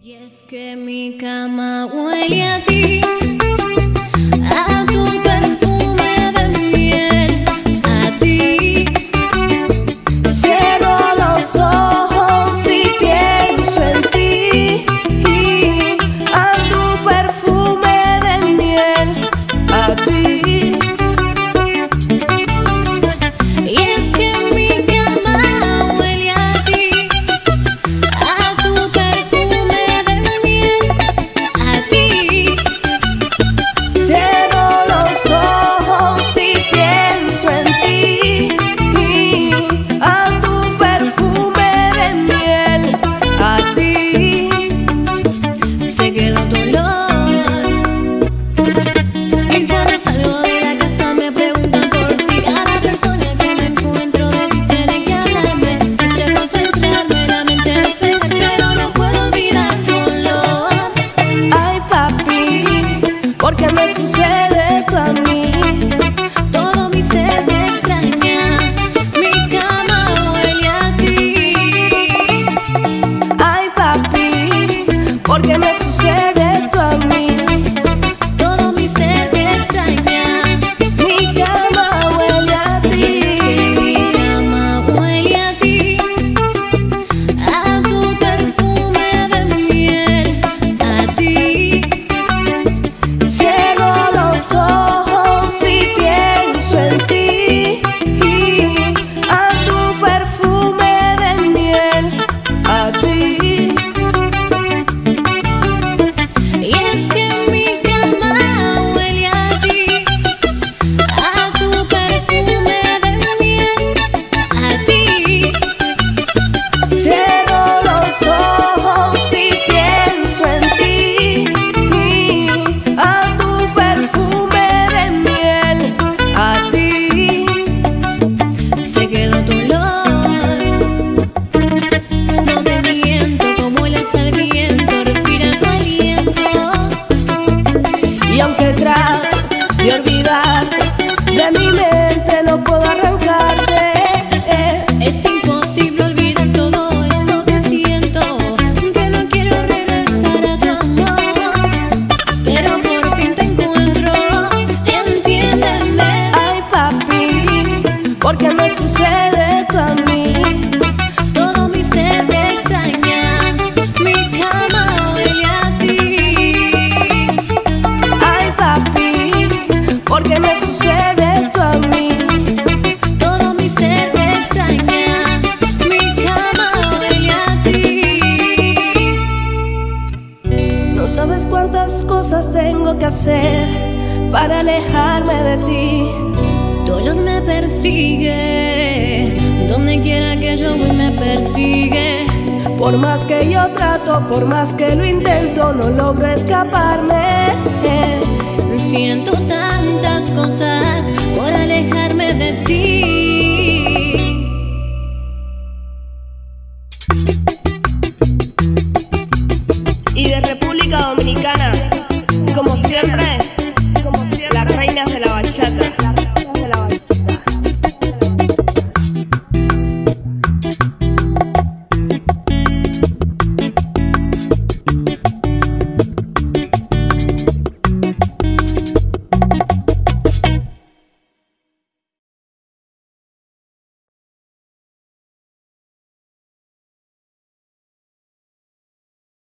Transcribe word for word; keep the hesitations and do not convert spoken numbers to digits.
Y es que mi cama huele a ti, a tu perfume de miel, a ti. Cierro los ojos y pienso en ti, a tu perfume de miel, a ti. Y es que mi cama huele a ti, a tu perfume de miel, a ti. Cierro los ojos y pienso en ti, a tu perfume de miel, a ti. Se quedó tu olor, y cuando salgo de la casa me preguntan por ti. Cada persona que me encuentro de ti tiene que hablarme. Quisiera concentrarme, la mente despejar, pero no puedo olvidar tu olor. Ay, papi, ¿por qué me sucede esto a mí? Todo mi ser te extraña, mi cama huele a ti. Ay, papi, ¿por qué me sucede esto a mí? Todo mi ser te extraña, Mi cama huele a y mi ti. cama huele a ti, a tu perfume de miel, a ti. Cierro los ojos y pienso en ti, a tu perfume de miel, a ti. Y es que mi cama huele a ti, a tu perfume de miel, a ti. Cierro los ojos y pienso en ti, a tu perfume de miel, a ti. Se quedó tu olor, no te miento, como el sarmiento, respira tu aliento. Y aunque trato de olvidarte, de mi mente no puedo arrancarte. Es imposible olvidar todo esto que siento, que no quiero regresar a tu amor, pero por fin te encuentro, entiéndeme. Ay, papi, ¿por qué me sucede esto a mí? Todo mi ser te extraña, mi cama huele a ti. Ay, papi, ¿por qué me sucede esto a mí? Todo mi ser te extraña, mi cama huele a ti. No sabes cuántas cosas tengo que hacer para alejarme de ti. Dolor me persigue, donde quiera que yo voy me persigue. Por más que yo trato, por más que lo intento, no logro escaparme. Siento tantas cosas por alejarme de ti.